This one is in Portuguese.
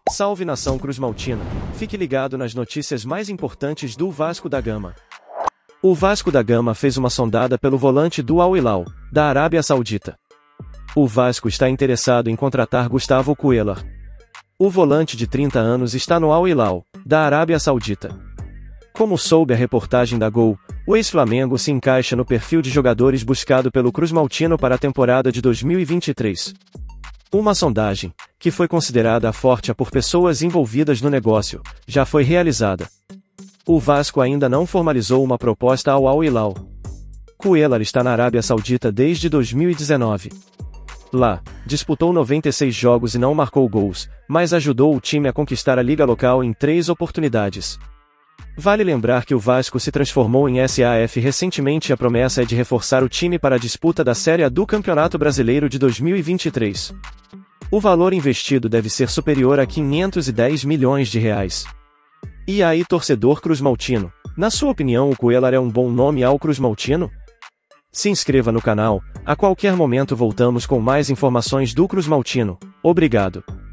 Salve nação cruzmaltina, fique ligado nas notícias mais importantes do Vasco da Gama. O Vasco da Gama fez uma sondada pelo volante do Al Hilal, da Arábia Saudita. O Vasco está interessado em contratar Gustavo Cuéllar. O volante de 30 anos está no Al Hilal, da Arábia Saudita. Como soube a reportagem da Gol, o ex-Flamengo se encaixa no perfil de jogadores buscado pelo Cruzmaltino para a temporada de 2023. Uma sondagem, que foi considerada forte por pessoas envolvidas no negócio, já foi realizada. O Vasco ainda não formalizou uma proposta ao Al Hilal. Cuéllar está na Arábia Saudita desde 2019. Lá, disputou 96 jogos e não marcou gols, mas ajudou o time a conquistar a liga local em 3 oportunidades. Vale lembrar que o Vasco se transformou em SAF recentemente e a promessa é de reforçar o time para a disputa da Série A do Campeonato Brasileiro de 2023. O valor investido deve ser superior a 510 milhões de reais. E aí, torcedor cruzmaltino, na sua opinião o Cuéllar é um bom nome ao Cruzmaltino? Se inscreva no canal, a qualquer momento voltamos com mais informações do Cruzmaltino. Obrigado.